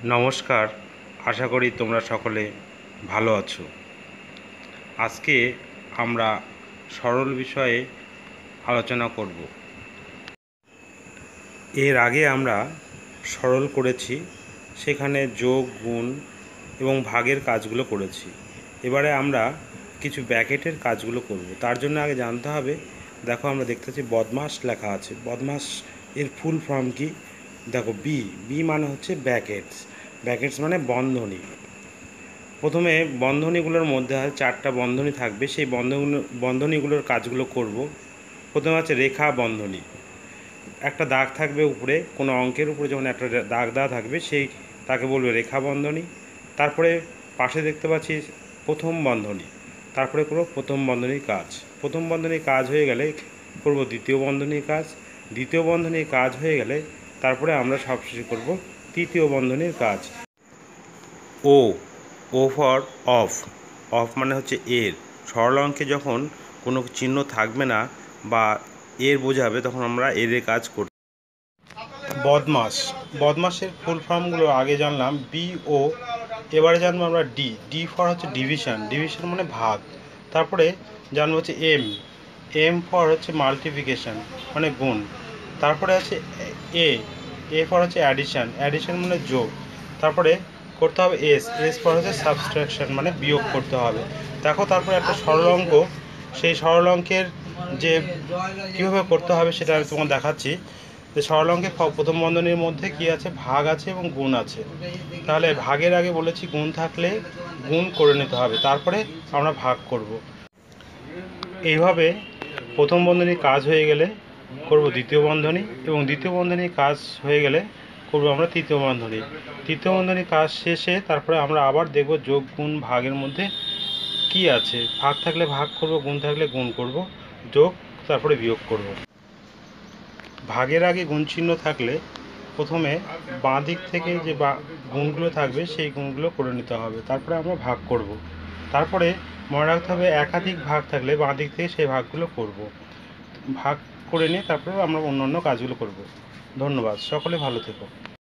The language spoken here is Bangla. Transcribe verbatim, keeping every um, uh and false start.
নমস্কার, আশা করি তোমরা সকলে ভালো আছো। আজকে আমরা সরল বিষয়ে আলোচনা করব। এর আগে আমরা সরল করেছি, সেখানে যোগ, গুণ এবং ভাগের কাজগুলো করেছি। এবারে আমরা কিছু ব্র্যাকেটের কাজগুলো করব। তার জন্য আগে জানতে হবে, দেখো আমরা দেখতে পাচ্ছি বদমাস লেখা আছে। বদমাস এর ফুল ফর্ম কি? দেখো, বি বি মানে হচ্ছে ব্র্যাকেটস। ব্র্যাকেটস মানে বন্ধনী। প্রথমে বন্ধনীগুলোর মধ্যে চারটা বন্ধনী থাকবে, সেই বন্ধনীগুলো বন্ধনীগুলোর কাজগুলো করব। প্রথমে আছে রেখা বন্ধনী। একটা দাগ থাকবে উপরে, কোনো অঙ্কের উপরে যখন একটা দাগ দেওয়া থাকবে, সেই তাকে বলবে রেখা বন্ধনী। তারপরে পাশে দেখতে পাচ্ছি প্রথম বন্ধনী। তারপরে করব প্রথম বন্ধনীর কাজ। প্রথম বন্ধনীর কাজ হয়ে গেলে করব দ্বিতীয় বন্ধনীর কাজ। দ্বিতীয় বন্ধনীর কাজ হয়ে গেলে তারপরে আমরা সবশেষে করব তৃতীয় বন্ধনীর কাজ। O O for of. Of মানে হচ্ছে এর। সরল অঙ্কে যখন কোনো চিহ্ন থাকবে না বা এর বোঝাবে, তখন আমরা এর কাজ করব। বদমাস, বদমাসের ফুল ফর্মগুলো আগে জানলাম, বি ও। এবারে জানবো আমরা ডি। ডি ফর হচ্ছে ডিভিশন। ডিভিশন মানে ভাগ। তারপরে জানবো হচ্ছে এম। এম ফর হচ্ছে মাল্টিপ্লিকেশন মানে গুণ। তারপরে আছে এ। এ ফর হচ্ছে অ্যাডিশন। অ্যাডিশন মানে যোগ। তারপরে করতে হবে এস। এস ফর হচ্ছে সাবস্ট্রাকশন মানে বিয়োগ করতে হবে। দেখো, তারপরে একটা সরল অঙ্ক, সেই সরল অঙ্কের যে কীভাবে করতে হবে সেটা আমি তোমাকে দেখাচ্ছি। যে সরল অঙ্কে প্রথম বন্ধনীর মধ্যে কি আছে? ভাগ আছে এবং গুণ আছে। তাহলে ভাগের আগে বলেছি গুণ থাকলে গুণ করে নিতে হবে, তারপরে আমরা ভাগ করব। এইভাবে প্রথম বন্ধনীর কাজ হয়ে গেলে করব দ্বিতীয় বন্ধনী, এবং দ্বিতীয় বন্ধনীর কাজ হয়ে গেলে করব আমরা তৃতীয় বন্ধনী। তৃতীয় বন্ধনীর কাজ শেষে তারপরে আমরা আবার দেখব যোগ, গুণ, ভাগের মধ্যে কি আছে। ভাগ থাকলে ভাগ করব, গুণ থাকলে গুণ করব, যোগ তারপরে বিয়োগ করব। ভাগের আগে গুণ চিহ্ন থাকলে প্রথমে বাঁ দিক থেকে যে বা গুণগুলো থাকবে সেই গুণগুলো করে নিতে হবে, তারপরে আমরা ভাগ করব। তারপরে মনে রাখতে হবে একাধিক ভাগ থাকলে বাঁ দিক থেকে সেই ভাগগুলো করব। ভাগ করে নিয়ে তারপরে আমরা অন্য অন্য কাজগুলো করব। ধন্যবাদ, সকলে ভালো থেকো।